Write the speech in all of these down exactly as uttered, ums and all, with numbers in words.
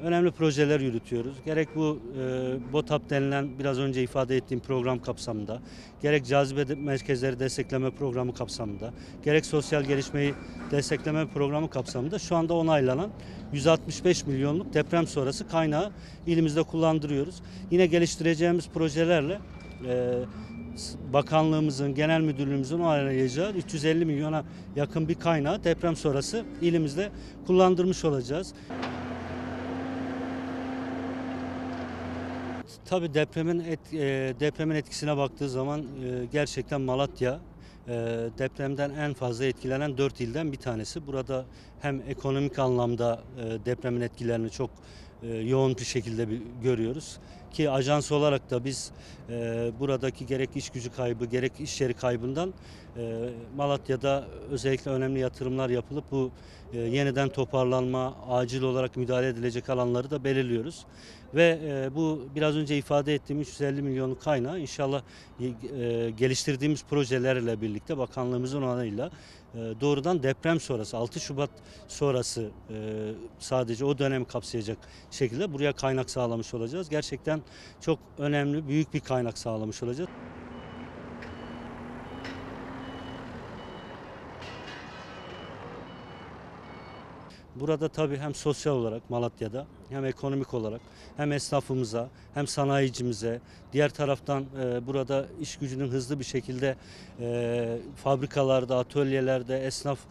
önemli projeler yürütüyoruz. Gerek bu e, BOTAP denilen biraz önce ifade ettiğim program kapsamında, gerek cazibe de- merkezleri destekleme programı kapsamında, gerek sosyal gelişmeyi destekleme programı kapsamında şu anda onaylanan yüz altmış beş milyonluk deprem sonrası kaynağı ilimizde kullandırıyoruz. Yine geliştireceğimiz projelerle e, bakanlığımızın, genel müdürlüğümüzün onaylayacağı üç yüz elli milyona yakın bir kaynağı deprem sonrası ilimizde kullandırmış olacağız. Tabii depremin et, e, depremin etkisine baktığı zaman e, gerçekten Malatya e, depremden en fazla etkilenen dört ilden bir tanesi. Burada hem ekonomik anlamda e, depremin etkilerini çok e, yoğun bir şekilde bir, görüyoruz. Ki ajans olarak da biz e, buradaki gerek iş gücü kaybı gerek iş yeri kaybından e, Malatya'da özellikle önemli yatırımlar yapılıp bu e, yeniden toparlanma, acil olarak müdahale edilecek alanları da belirliyoruz. Ve e, bu biraz önce ifade ettiğim üç yüz elli milyonluk kaynağı inşallah e, geliştirdiğimiz projelerle birlikte bakanlığımızın onayıyla e, doğrudan deprem sonrası altı Şubat sonrası e, sadece o dönemi kapsayacak şekilde buraya kaynak sağlamış olacağız. Gerçekten çok önemli, büyük bir kaynak sağlamış olacağız. Burada tabii hem sosyal olarak Malatya'da hem ekonomik olarak hem esnafımıza hem sanayicimize diğer taraftan e, burada iş gücünün hızlı bir şekilde e, fabrikalarda, atölyelerde,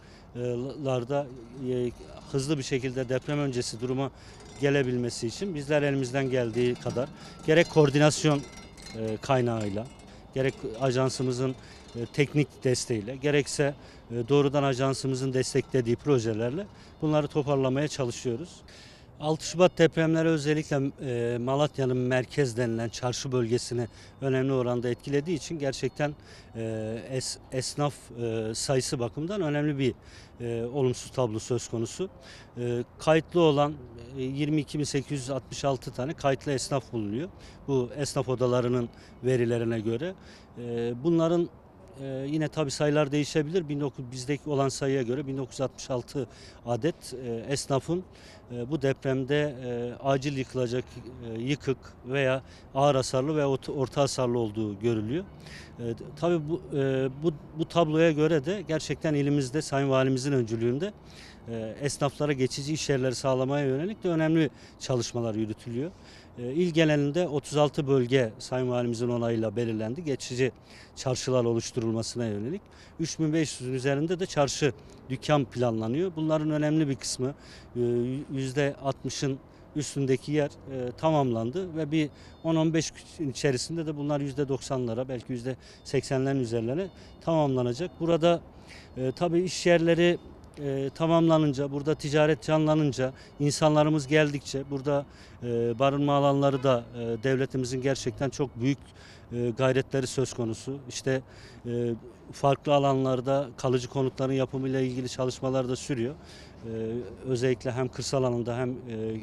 esnaflarda e, hızlı bir şekilde deprem öncesi duruma gelebilmesi için bizler elimizden geldiği kadar gerek koordinasyon e, kaynağıyla gerek ajansımızın e, teknik desteğiyle gerekse e, doğrudan ajansımızın desteklediği projelerle bunları toparlamaya çalışıyoruz. altı Şubat depremleri özellikle e, Malatya'nın merkez denilen çarşı bölgesini önemli oranda etkilediği için gerçekten e, es, esnaf e, sayısı bakımından önemli bir e, olumsuz tablo söz konusu. E, kayıtlı olan e, yirmi iki bin sekiz yüz altmış altı tane kayıtlı esnaf bulunuyor. Bu esnaf odalarının verilerine göre. E, bunların ee, yine tabi sayılar değişebilir. bin dokuz yüz, bizdeki olan sayıya göre bin dokuz yüz altmış altı adet e, esnafın e, bu depremde e, acil yıkılacak e, yıkık veya ağır hasarlı veya orta hasarlı olduğu görülüyor. E, tabi bu, e, bu, bu tabloya göre de gerçekten ilimizde Sayın Valimizin öncülüğünde e, esnaflara geçici iş yerleri sağlamaya yönelik de önemli çalışmalar yürütülüyor. E, İl genelinde otuz altı bölge Sayın Valimizin onayıyla belirlendi. Geçici çarşılar oluşturulmasına yönelik. üç bin beş yüzün üzerinde de çarşı dükkan planlanıyor. Bunların önemli bir kısmı e, yüzde altmışın üstündeki yer e, tamamlandı ve bir on on beş gün içerisinde de bunlar yüzde doksanlara belki yüzde seksenlerin üzerlerine tamamlanacak. Burada e, tabii iş yerleri e, tamamlanınca, burada ticaret canlanınca, insanlarımız geldikçe burada e, barınma alanları da e, devletimizin gerçekten çok büyük e, gayretleri söz konusu. İşte e, farklı alanlarda kalıcı konutların yapımıyla ilgili çalışmalar da sürüyor. E, özellikle hem kırsal alanda hem e,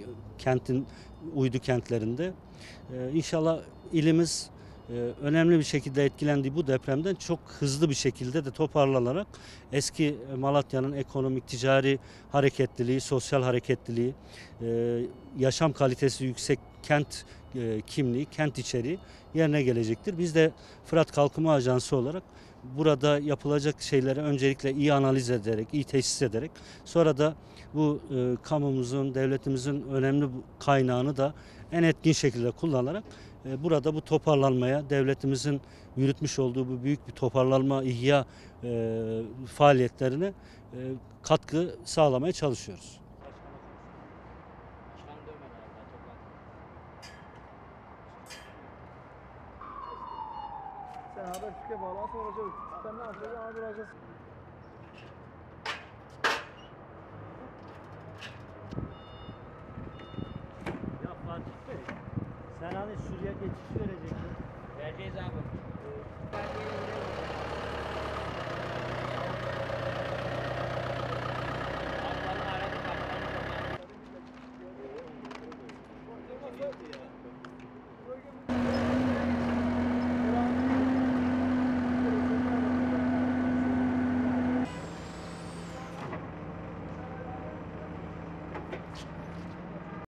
kentin uydu kentlerinde. E, İnşallah ilimiz e, önemli bir şekilde etkilendiği bu depremden çok hızlı bir şekilde de toparlanarak eski Malatya'nın ekonomik, ticari hareketliliği, sosyal hareketliliği, e, yaşam kalitesi yüksek kent e, kimliği, kent içeriği yerine gelecektir. Biz de Fırat Kalkınma Ajansı olarak burada yapılacak şeyleri öncelikle iyi analiz ederek, iyi teşhis ederek sonra da bu e, kamumuzun, devletimizin önemli kaynağını da en etkin şekilde kullanarak e, burada bu toparlanmaya, devletimizin yürütmüş olduğu bu büyük bir toparlanma, ihya e, faaliyetlerine e, katkı sağlamaya çalışıyoruz. Sen haber çıkıyor bağlan soracağız. Sen ne yapacaksın? Abi duracağız. Ya Fatih Bey, sen hani şuraya geçiş verecektin. Vereceğiz abi. Ablanı aradık, ablanı.